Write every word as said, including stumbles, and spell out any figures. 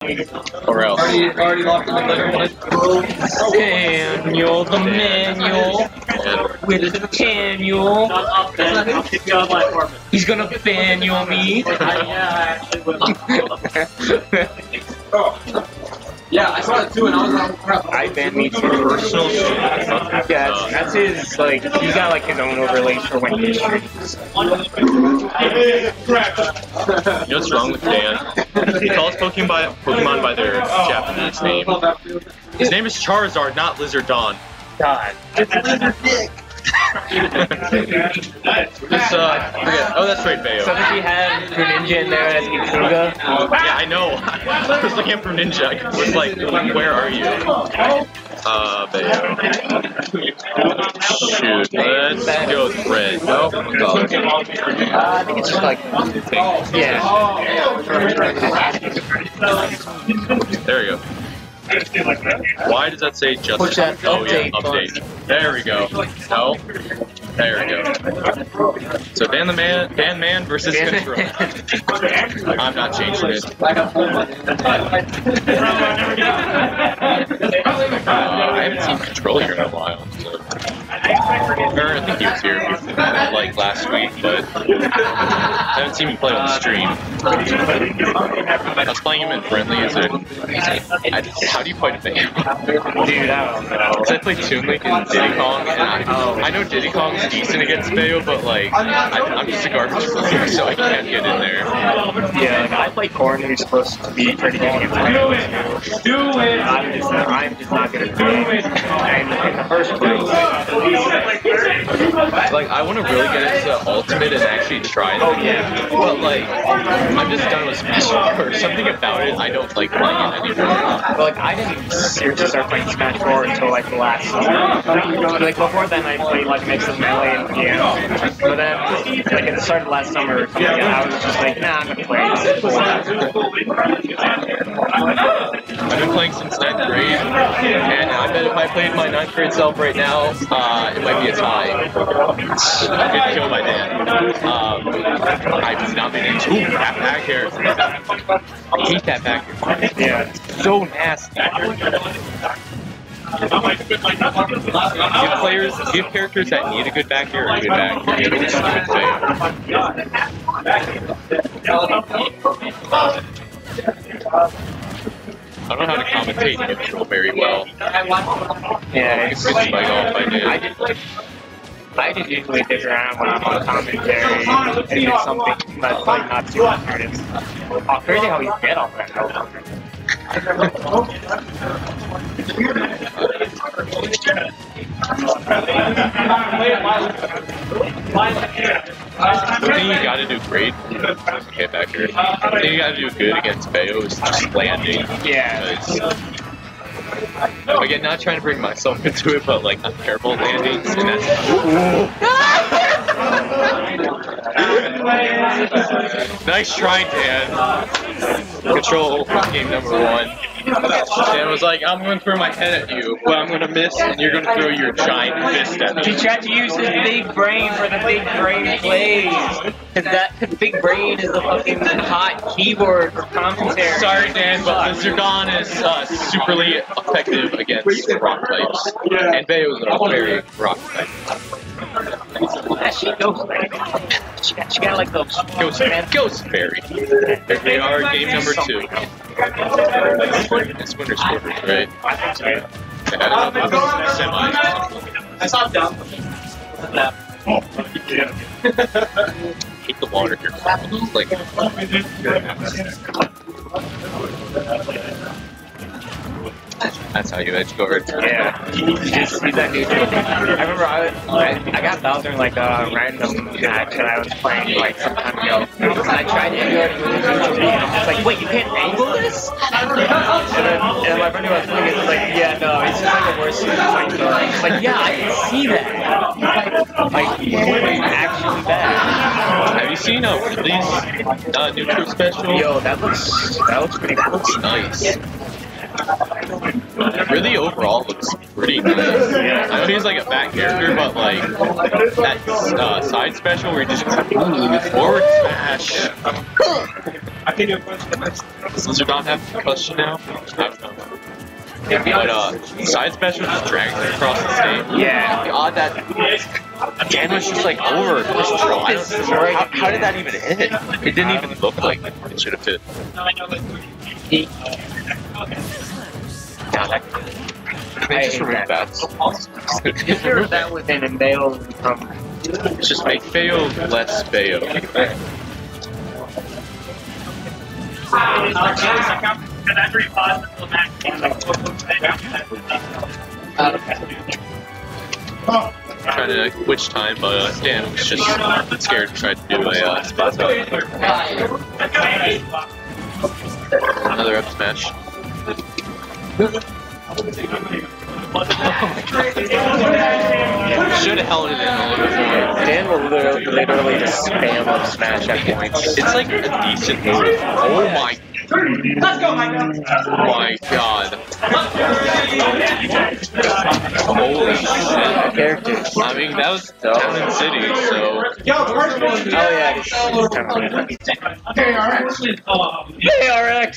Or else. Already, already locked in the letter. Daniel, the manual. With the manual. He's gonna manual me. Yeah, I saw it too, and I was like, crap. I ban me too. Personal yeah, that's, that's his, like, he's got like his own overlays for when he's streaming. You know what's wrong with Dan? He calls Pokemon by, Pokemon by their Japanese name. His name is Charizard, not Lizard Dawn. God. It's Lizard Dick. This, uh, forget. Oh, that's right, Bayo. So does he have Greninja in there as Ikuga? Yeah, I know. I was looking for Ninja. I was like, where are you? Uh, Bayo. Shoot, let's go with red. No? Oh, okay. Uh, I think it's just like, yeah. There we go. Why does that say just? Push that oh yeah, update update. There we go. No. There we go. So DantheMan, DantheMan versus Control. I'm not changing it. Uh, I haven't seen Control here in a while. So. Or I think he was here before, like last week, but I haven't seen him play on the stream. I was playing him in friendly as a. I, how do you fight a thing? Dude, I don't know. Because I played Toon Link and Diddy Kong, and I, I know Diddy Kong's decent against Bayo, but like, I, I'm just a garbage player, so I can't get in there. Yeah, like I play Corn, who's supposed to be pretty good against Bayo. Do it! I'm just, I'm just not gonna do it. And in the first place. Like, I want to really get into Ultimate and actually try it. Oh, yeah. But like, I'm just done with Smash four. Something about it, I don't like playing it anymore. But like, I didn't seriously start playing Smash four until like the last summer. Like before then, I played like a mix of Melee and Piano. But then, like at the start of last summer, yeah, I was just like, nah, I'm gonna play this. I've been playing since ninth grade, and I bet if I played my ninth grade self right now, uh, it might be a tie. I could kill my dad. Um, I've not been into Ooh, that back here. I hate that back here. Yeah, it's so nasty. Give players, give characters that need a good back here or a good back here. Give them stupid I don't know how to commentate Control very well. Yeah, it's good spike off I did. I just, I just usually dig around when I'm on commentary and do something that's like not too hard. It's oh, crazy how he's dead off that health. The thing you gotta do great, okay, back here. The thing you gotta do good against Bayo is just landing. Yeah. Again, not trying to bring myself into it, but like unfairable landings, and that's. Nice try, Dan. Control game number one. Dan was like, I'm going to throw my head at you, but I'm going to miss, and you're going to throw your giant fist at me. He tried to use his big brain for the big brain plays. Cause that cause big brain is the fucking hot keyboard for commentary. Sorry, Dan, but the Zergon is uh, superly effective against rock types. And Bayo is a very rock type. Yeah, she goes fairy. She got, she got like those Ghost, Ghost Fairy. Here they are, game number two. It's Winter Sporters, right? Yeah, semi. I saw it down. Hate the water here. It's like. That's how you edge guard. Yeah, just he's that new thing. I remember I, I I got Bowser in like a random match that I was playing like some time ago. And I tried to angle it with his I was like, wait, you can't angle this? And then and my friend who I was playing it was like, yeah, no, it's just like the worst fight guard. It's like, yeah, I can see that. Like, it's actually bad. Have you seen uh, Weeklies uh, new true special? Yo, that looks that looks pretty cool. Looks nice. Really, overall, looks pretty nice. Yeah. I know he's like a back character, but like that uh, side special where he just ooh, forward smash. I can do it. Does Lizard not have concussion now? I don't know. But uh, side smash was just dragging him across the stage. Yeah. God, that Dan was just like over control. I don't know how, how did that even hit? It didn't even look like it should have hit. God, that, They I just hate remove that. that. Just remove that within and they'll become. Just make Bayo less Bayo. Trying to which time, but uh, Dan was just scared and tried to do a uh, spot zone. Another up smash. Should have held it in a little bit more. Dan will literally, literally just spam up smash at points. It's like a decent move. Oh my. Let's go, Mike. Oh my god. Holy shit. Characters. I mean, that was Town and City, so. Yo, the first one. Oh yeah, it's kind of K R X. K R X!